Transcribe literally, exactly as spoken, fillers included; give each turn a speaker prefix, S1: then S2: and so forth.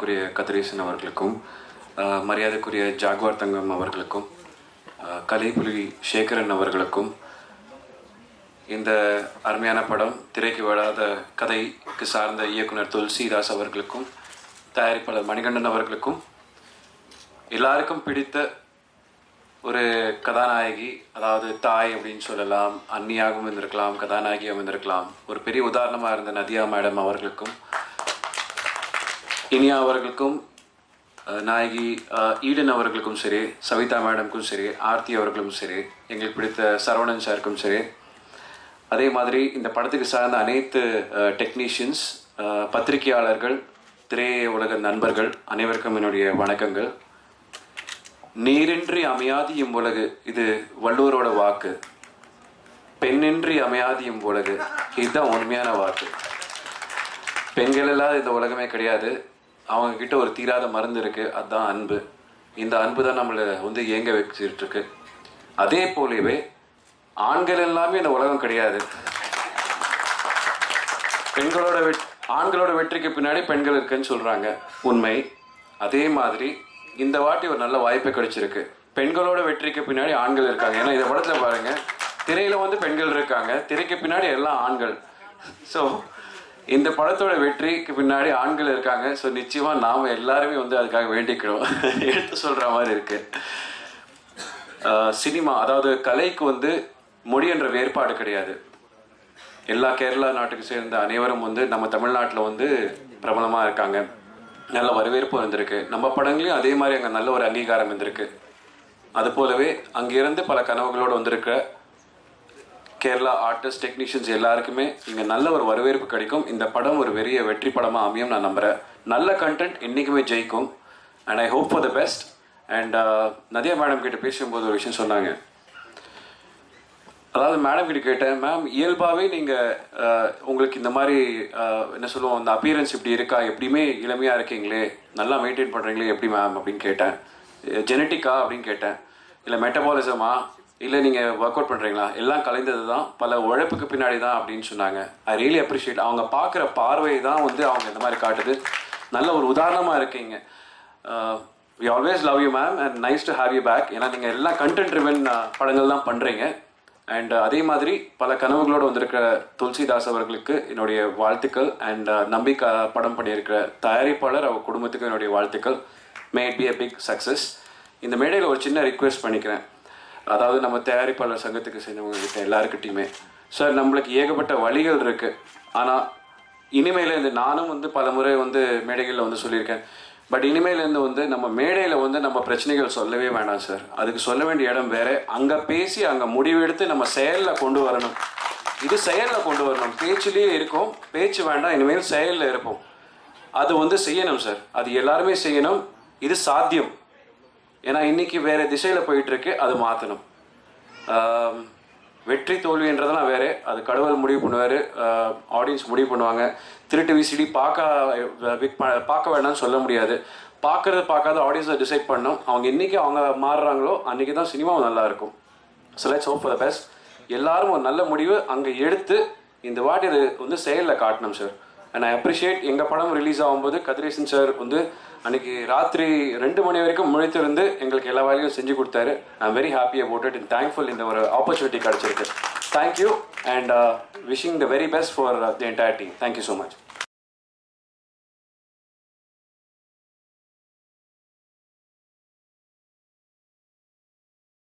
S1: மரியாதைக்குரிய கதிரேசன் அவர்களுக்கும் மரியாதைக்குரிய ஜாகுவார் தங்கம் அவர்களுக்கும் கலைப்புலி சேகரன் அவர்களுக்கும் இந்த அருமையான படம் திரைக்கு விடாத கதைக்கு சார்ந்த இயக்குனர் துளசிதாஸ் அவர்களுக்கும் தயாரிப்பாளர் மணிகண்டன் அவர்களுக்கும் எல்லாருக்கும் பிடித்த ஒரு கதாநாயகி, அதாவது தாய் அப்படின்னு சொல்லலாம், அன்னியாகவும் இருந்திருக்கலாம், கதாநாயகியாகவும் இருந்திருக்கலாம், ஒரு பெரிய உதாரணமாக இருந்த நதியா மேடம் அவர்களுக்கும், இனியா அவர்களுக்கும், நாயகி ஈடன் அவர்களுக்கும் சரி, சவிதா மேடமுக்கும் சரி, ஆர்த்தி அவர்களுக்கும் சரி, எங்களுக்கு பிடித்த சரவணன் சாருக்கும் சரி, அதே மாதிரி இந்த படத்துக்கு சார்ந்த அனைத்து டெக்னீஷியன்ஸ், பத்திரிகையாளர்கள், திரை உலக நண்பர்கள் அனைவருக்கும் என்னுடைய வணக்கங்கள். நீரின்றி அமையாது இவ்வுலகு, இது வள்ளுவரோட வாக்கு. பெண்ணின்றி அமையாது இவ்வுலகு, இதுதான் உண்மையான வாக்கு. பெண்கள் இல்லாத இந்த உலகமே கிடையாது. அவங்க கிட்ட ஒரு தீராத மருந்து இருக்கு, அதுதான் அன்பு. இந்த அன்பு தான் நம்மளை வந்து இயங்க வச்சுட்டு இருக்கு. அதே போலவே ஆண்கள் எல்லாமே இந்த உலகம் கிடையாது. பெண்களோட வெ ஆண்களோட வெற்றிக்கு பின்னாடி பெண்கள் இருக்குன்னு சொல்றாங்க, உண்மை. அதே மாதிரி இந்த வாட்டி ஒரு நல்ல வாய்ப்பு கிடைச்சிருக்கு. பெண்களோட வெற்றிக்கு பின்னாடி ஆண்கள் இருக்காங்க. ஏன்னா இந்த படத்துல பாருங்க, திரையில வந்து பெண்கள் இருக்காங்க, திரைக்கு பின்னாடி எல்லாம் ஆண்கள். ஸோ இந்த படத்தோட வெற்றிக்கு பின்னாடி ஆண்கள் இருக்காங்க. ஸோ நிச்சயமா நாம எல்லாருமே வந்து அதுக்காக வேண்டிக்கிறோம். எடுத்து சொல்ற மாதிரி இருக்கு. சினிமா, அதாவது கலைக்கு வந்து மொழி என்ற வேறுபாடு கிடையாது. எல்லா கேரளா நாட்டுக்கு சேர்ந்த அனைவரும் வந்து நம்ம தமிழ்நாட்டில் வந்து பிரபலமா இருக்காங்க. நல்ல வரவேற்பு வந்திருக்கு. நம்ம படங்களையும் அதே மாதிரி அங்கே நல்ல ஒரு அங்கீகாரம் வந்திருக்கு. அது போலவே அங்கிருந்து பல கனவுகளோடு வந்திருக்கிற கேரளா ஆர்டிஸ்ட், டெக்னீஷியன்ஸ் எல்லாருக்குமே இங்கே நல்ல ஒரு வரவேற்பு கிடைக்கும். இந்த படம் ஒரு பெரிய வெற்றி படமாக அமையும் நான் நம்புகிறேன். நல்ல கண்டென்ட் என்றைக்குமே ஜெயிக்கும். And I hope for the best. And Nadiya madam கிட்ட பேசும்போது ஒரு விஷயம் சொன்னாங்க. அதாவது மேடம் கிட்ட கேட்டேன், மேம் இயல்பாகவே நீங்கள் உங்களுக்கு இந்த மாதிரி என்ன சொல்லுவோம், அந்த அப்பியரன்ஸ் இப்படி இருக்கா, எப்படியுமே இளமையாக இருக்கீங்களே, நல்லா மெயின்டைன் பண்ணுறீங்களே எப்படி மேம் அப்படின்னு கேட்டேன். ஜெனட்டிக்கா அப்படின்னு கேட்டேன். இல்லை மெட்டபாலிசமா, இல்லை நீங்கள் ஒர்க் அவுட் பண்ணுறீங்களா, எல்லாம் கலைந்தது தான், பல உழைப்புக்கு பின்னாடி தான் அப்படின்னு சொன்னாங்க. I really appreciate. அவங்க பார்க்குற பார்வை தான் வந்து அவங்க இந்த மாதிரி காட்டுது. நல்ல ஒரு உதாரணமாக இருக்கீங்க. We always love you ma'am and nice to have you back. ஏன்னா நீங்கள் எல்லாம் கண்டென்ட் ட்ரிவன் படங்கள் தான் பண்ணுறீங்க. அண்ட் அதே மாதிரி பல கனவுகளோடு வந்திருக்கிற துளசிதாஸ் அவர்களுக்கு என்னுடைய வாழ்த்துக்கள். அண்ட் நம்பிக்கை படம் பண்ணியிருக்கிற தயாரிப்பாளர், அவர் குடும்பத்துக்கு என்னுடைய வாழ்த்துக்கள். May it be a big success. இந்த மேடையில் ஒரு சின்ன ரிக்வெஸ்ட் பண்ணிக்கிறேன். அதாவது நம்ம தயாரிப்பாளர் சங்கத்துக்கு சேர்ந்தவங்க கிட்ட எல்லாருக்கிட்டையுமே, சார் நம்மளுக்கு ஏகப்பட்ட வழிகள் இருக்குது. ஆனால் இனிமேலேருந்து நானும் வந்து பல முறை வந்து மேடைகளில் வந்து சொல்லியிருக்கேன். பட் இனிமேலேருந்து வந்து நம்ம மேடையில் வந்து நம்ம பிரச்சனைகள் சொல்லவே வேண்டாம் சார். அதுக்கு சொல்ல வேண்டிய இடம் வேறு. அங்கே பேசி அங்கே முடிவெடுத்து நம்ம செயலில் கொண்டு வரணும். இது செயலில் கொண்டு வரணும். பேச்சிலேயே இருக்கும், பேச்சு வேண்டாம், இனிமேல் செயலில் இருப்போம். அது வந்து செய்யணும் சார். அது எல்லாருமே செய்யணும். இது சாத்தியம். ஏன்னா இன்றைக்கி வேறு திசையில் போயிட்டுருக்கு, அது மாற்றணும். வெற்றி தோல்வின்றதெல்லாம் வேறு, அது கடவுள் முடிவு பண்ணுவார், ஆடியன்ஸ் முடிவு பண்ணுவாங்க. திருட்டு விசிடி பார்க்க பார்க்க வேண்டாம்னு சொல்ல முடியாது. பார்க்குறது பார்க்காத ஆடியன்ஸை டிசைட் பண்ணணும். அவங்க இன்றைக்கி அவங்க மாறுறாங்களோ அன்றைக்கி தான் சினிமாவும் நல்லாயிருக்கும். So let's hope for the best. எல்லாரும் ஒரு நல்ல முடிவு அங்கே எடுத்து இந்த வாட்டி அது வந்து செயலில் காட்டணும் சார். And I appreciate. எங்கள் படம் ரிலீஸ் ஆகும்போது கதிரேசன் சார் வந்து அன்றைக்கி ராத்திரி ரெண்டு மணி வரைக்கும் முழித்திருந்து எங்களுக்கு எல்லா வேலையும் செஞ்சு கொடுத்தாரு. I am very happy about it and thankful. இந்த ஒரு ஆப்பர்ச்சுனிட்டி கிடச்சிருக்கு. Thank you and wishing the very best for the entire team. Thank you so much.